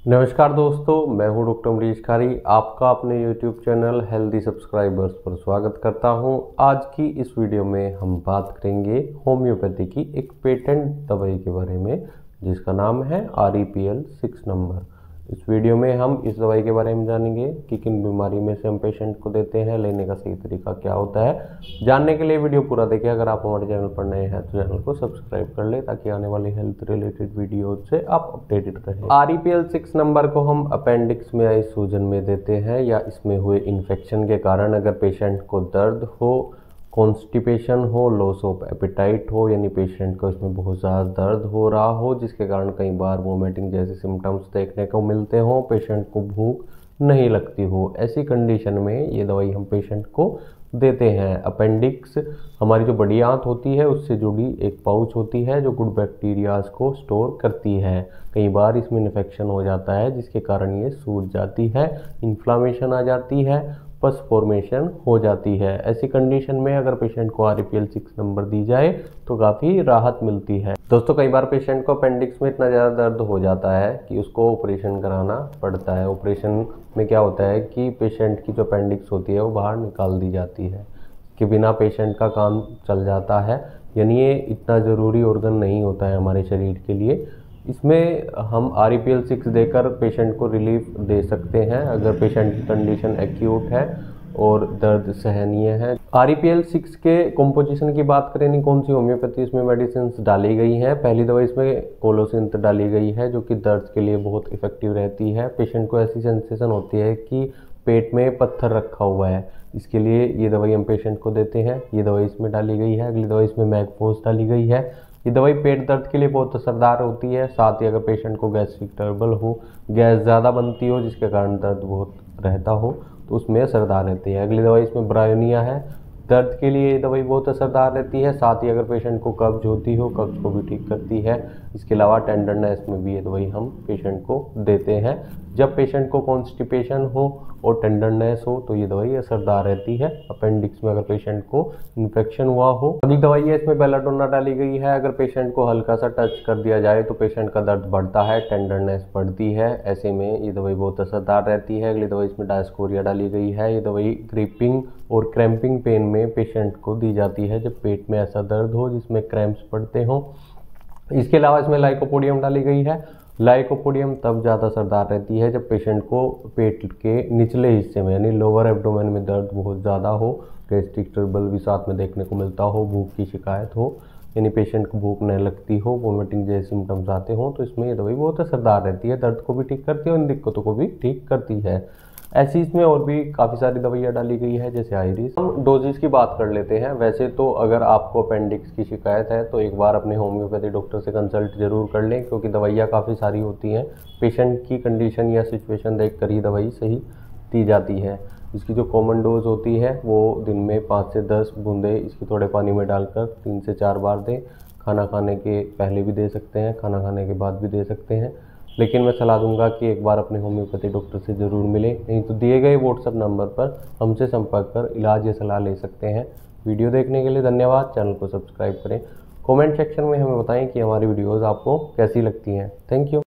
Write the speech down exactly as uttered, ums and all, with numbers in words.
नमस्कार दोस्तों, मैं हूं डॉक्टर अमरीश खारी। आपका अपने यूट्यूब चैनल हेल्दी सब्सक्राइबर्स पर स्वागत करता हूं। आज की इस वीडियो में हम बात करेंगे होम्योपैथी की एक पेटेंट दवाई के बारे में जिसका नाम है R E P L six number. इस वीडियो में हम इस दवाई के बारे में जानेंगे कि किन बीमारी में से हम पेशेंट को देते हैं, लेने का सही तरीका क्या होता है। जानने के लिए वीडियो पूरा देखें। अगर आप हमारे चैनल पर नए हैं तो चैनल को सब्सक्राइब कर लें ताकि आने वाली हेल्थ रिलेटेड वीडियो से आप अपडेटेड रहें। R E P L six number को हम अपेंडिक्स में आई सूजन में देते हैं या इसमें हुए इन्फेक्शन के कारण अगर पेशेंट को दर्द हो, कॉन्स्टिपेशन हो, लॉस ऑफ एपेटाइट हो, यानी पेशेंट को इसमें बहुत ज़्यादा दर्द हो रहा हो जिसके कारण कई बार वोमिटिंग जैसे सिम्टम्स देखने को मिलते हो, पेशेंट को भूख नहीं लगती हो, ऐसी कंडीशन में ये दवाई हम पेशेंट को देते हैं। अपेंडिक्स हमारी जो बड़ी आंत होती है उससे जुड़ी एक पाउच होती है जो गुड बैक्टीरियाज को स्टोर करती है। कई बार इसमें इन्फेक्शन हो जाता है जिसके कारण ये सूज जाती है, इन्फ्लामेशन आ जाती है, पस फॉर्मेशन हो जाती है। ऐसी कंडीशन में अगर पेशेंट को R E P L six number दी जाए तो काफ़ी राहत मिलती है। दोस्तों, कई बार पेशेंट को अपेंडिक्स में इतना ज़्यादा दर्द हो जाता है कि उसको ऑपरेशन कराना पड़ता है। ऑपरेशन में क्या होता है कि पेशेंट की जो अपेंडिक्स होती है वो बाहर निकाल दी जाती है, कि बिना पेशेंट का काम चल जाता है। यानी ये इतना ज़रूरी ऑर्गन नहीं होता है हमारे शरीर के लिए। इसमें हम R E P L six देकर पेशेंट को रिलीफ दे सकते हैं अगर पेशेंट की कंडीशन एक्यूट है और दर्द सहनीय है। R E P L six के कॉम्पोजिशन की बात करें, नहीं कौन सी होम्योपैथी इसमें मेडिसिन डाली गई हैं। पहली दवाई इसमें कोलोसिंथ डाली गई है जो कि दर्द के लिए बहुत इफेक्टिव रहती है। पेशेंट को ऐसी सेंसेशन होती है कि पेट में पत्थर रखा हुआ है, इसके लिए ये दवाई हम पेशेंट को देते हैं। ये दवाई इसमें डाली गई है। अगली दवाई इसमें मैगफोस डाली गई है। ये दवाई पेट दर्द के लिए बहुत असरदार होती है। साथ ही अगर पेशेंट को गैस्ट्रिक ट्रबल हो, गैस ज़्यादा बनती हो जिसके कारण दर्द बहुत रहता हो तो उसमें असरदार रहती है। अगली दवाई इसमें ब्रायोनिया है। दर्द के लिए ये दवाई बहुत असरदार रहती है। साथ ही अगर पेशेंट को कब्ज होती हो, कब्ज को भी ठीक करती है। इसके अलावा टेंडरनेस में भी ये दवाई हम पेशेंट को देते हैं। जब पेशेंट को कॉन्स्टिपेशन हो और टेंडरनेस हो तो ये दवाई असरदार रहती है। अपेंडिक्स में अगर पेशेंट को इन्फेक्शन हुआ हो। अगली दवाई है इसमें बेलाडोना डाली गई है। अगर पेशेंट को हल्का सा टच कर दिया जाए तो पेशेंट का दर्द बढ़ता है, टेंडरनेस बढ़ती है। ऐसे में ये दवाई बहुत असरदार रहती है। अगली दवाई इसमें डायस्कोरिया डाली गई है। ये दवाई ग्रिपिंग और क्रैम्पिंग पेन में पेशेंट को दी जाती है जब पेट में ऐसा दर्द हो जिसमें क्रैम्प्स पड़ते हों। इसके अलावा इसमें लाइकोपोडियम डाली गई है। लाइकोपोडियम तब ज़्यादा असरदार रहती है जब पेशेंट को पेट के निचले हिस्से में यानी लोअर एब्डोमेन में दर्द बहुत ज़्यादा हो, गैस्ट्रिक ट्रबल भी साथ में देखने को मिलता हो, भूख की शिकायत हो, यानी पेशेंट को भूख नहीं लगती हो, वोमिटिंग जैसे सिम्टम्स आते हों तो इसमें ये दवाई बहुत असरदार रहती है। दर्द को भी ठीक करती है और इन दिक्कतों को भी ठीक करती है। ऐसी इसमें और भी काफ़ी सारी दवाइयाँ डाली गई है जैसे आयरिस। हम डोजेस की बात कर लेते हैं। वैसे तो अगर आपको अपेंडिक्स की शिकायत है तो एक बार अपने होम्योपैथी डॉक्टर से कंसल्ट जरूर कर लें क्योंकि दवाइयाँ काफ़ी सारी होती हैं। पेशेंट की कंडीशन या सिचुएशन देख कर ही दवाई सही दी जाती है। इसकी जो कॉमन डोज होती है वो दिन में पाँच से दस बूंदे इसकी थोड़े पानी में डालकर तीन से चार बार दें। खाना खाने के पहले भी दे सकते हैं, खाना खाने के बाद भी दे सकते हैं। लेकिन मैं सलाह दूंगा कि एक बार अपने होम्योपैथी डॉक्टर से ज़रूर मिलें, नहीं तो दिए गए व्हाट्सएप नंबर पर हमसे संपर्क कर इलाज या सलाह ले सकते हैं। वीडियो देखने के लिए धन्यवाद। चैनल को सब्सक्राइब करें। कमेंट सेक्शन में हमें बताएं कि हमारी वीडियोस आपको कैसी लगती हैं। Thank you.